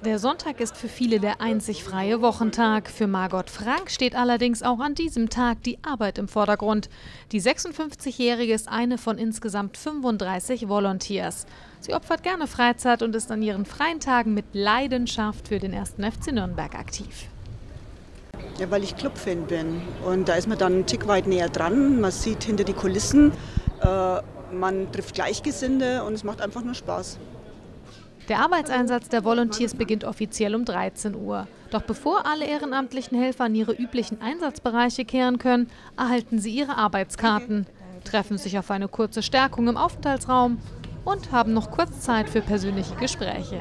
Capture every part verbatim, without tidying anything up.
Der Sonntag ist für viele der einzig freie Wochentag. Für Margot Frank steht allerdings auch an diesem Tag die Arbeit im Vordergrund. Die sechsundfünfzigjährige ist eine von insgesamt fünfunddreißig Volunteers. Sie opfert gerne Freizeit und ist an ihren freien Tagen mit Leidenschaft für den ersten F C Nürnberg aktiv. Ja, weil ich Clubfan bin und da ist man dann einen Tick weit näher dran. Man sieht hinter die Kulissen, äh, man trifft Gleichgesinnte und es macht einfach nur Spaß. Der Arbeitseinsatz der Volunteers beginnt offiziell um dreizehn Uhr. Doch bevor alle ehrenamtlichen Helfer an ihre üblichen Einsatzbereiche kehren können, erhalten sie ihre Arbeitskarten, treffen sich auf eine kurze Stärkung im Aufenthaltsraum und haben noch kurz Zeit für persönliche Gespräche.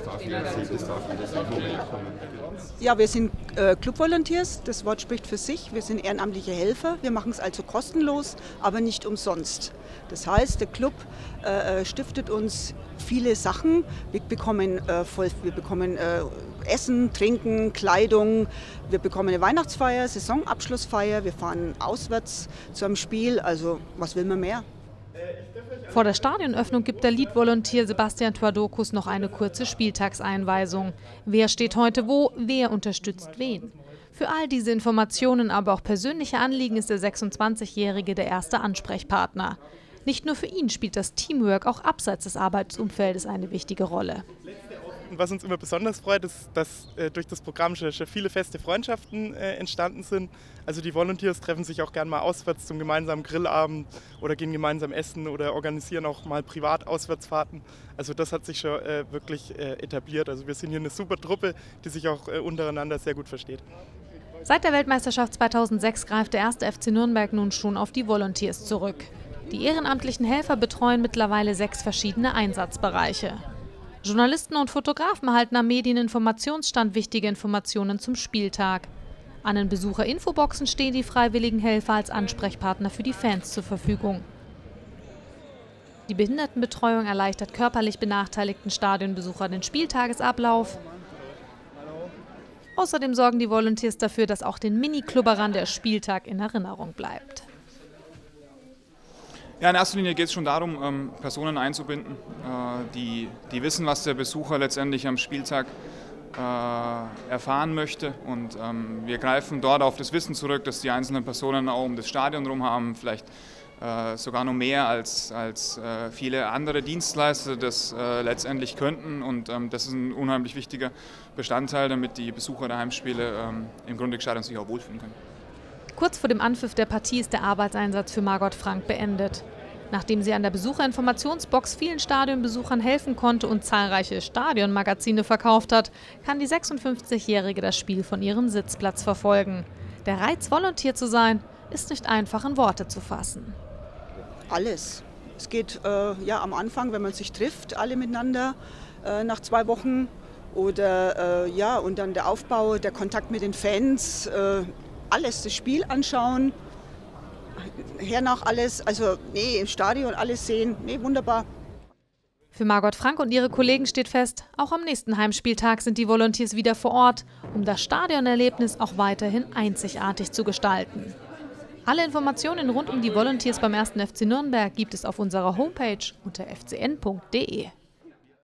Ja, wir sind äh, Club-Volunteers, das Wort spricht für sich. Wir sind ehrenamtliche Helfer, wir machen es also kostenlos, aber nicht umsonst. Das heißt, der Club äh, stiftet uns viele Sachen. Wir bekommen, äh, voll, wir bekommen äh, Essen, Trinken, Kleidung, wir bekommen eine Weihnachtsfeier, Saisonabschlussfeier, wir fahren auswärts zu einem Spiel, also was will man mehr? Vor der Stadionöffnung gibt der Lead-Volunteer Sebastian Tuadokus noch eine kurze Spieltagseinweisung. Wer steht heute wo, wer unterstützt wen? Für all diese Informationen, aber auch persönliche Anliegen ist der sechsundzwanzigjährige der erste Ansprechpartner. Nicht nur für ihn spielt das Teamwork auch abseits des Arbeitsumfeldes eine wichtige Rolle. Was uns immer besonders freut, ist, dass äh, durch das Programm schon, schon viele feste Freundschaften äh, entstanden sind. Also die Volunteers treffen sich auch gerne mal auswärts zum gemeinsamen Grillabend oder gehen gemeinsam essen oder organisieren auch mal Privatauswärtsfahrten. Also das hat sich schon äh, wirklich äh, etabliert. Also wir sind hier eine super Truppe, die sich auch äh, untereinander sehr gut versteht. Seit der Weltmeisterschaft zweitausendsechs greift der erste F C Nürnberg nun schon auf die Volunteers zurück. Die ehrenamtlichen Helfer betreuen mittlerweile sechs verschiedene Einsatzbereiche. Journalisten und Fotografen erhalten am Medieninformationsstand wichtige Informationen zum Spieltag. An den Besucherinfoboxen stehen die freiwilligen Helfer als Ansprechpartner für die Fans zur Verfügung. Die Behindertenbetreuung erleichtert körperlich benachteiligten Stadionbesuchern den Spieltagesablauf. Außerdem sorgen die Volunteers dafür, dass auch den Mini-Klubberern der Spieltag in Erinnerung bleibt. Ja, in erster Linie geht es schon darum, ähm, Personen einzubinden, äh, die, die wissen, was der Besucher letztendlich am Spieltag äh, erfahren möchte. Und ähm, wir greifen dort auf das Wissen zurück, das die einzelnen Personen auch um das Stadion herum haben, vielleicht äh, sogar noch mehr als, als äh, viele andere Dienstleister das äh, letztendlich könnten. Und ähm, das ist ein unheimlich wichtiger Bestandteil, damit die Besucher der Heimspiele ähm, im Grunde des Stadions sich auch wohlfühlen können. Kurz vor dem Anpfiff der Partie ist der Arbeitseinsatz für Margot Frank beendet. Nachdem sie an der Besucherinformationsbox vielen Stadionbesuchern helfen konnte und zahlreiche Stadionmagazine verkauft hat, kann die sechsundfünfzigjährige das Spiel von ihrem Sitzplatz verfolgen. Der Reiz, Volunteer zu sein, ist nicht einfach in Worte zu fassen. Alles. Es geht äh, ja am Anfang, wenn man sich trifft, alle miteinander äh, nach zwei Wochen. Oder äh, ja, und dann der Aufbau, der Kontakt mit den Fans. Äh, Alles, das Spiel anschauen, hernach alles, also nee, im Stadion alles sehen, nee, wunderbar. Für Margot Frank und ihre Kollegen steht fest, auch am nächsten Heimspieltag sind die Volunteers wieder vor Ort, um das Stadionerlebnis auch weiterhin einzigartig zu gestalten. Alle Informationen rund um die Volunteers beim ersten F C Nürnberg gibt es auf unserer Homepage unter f c n punkt d e.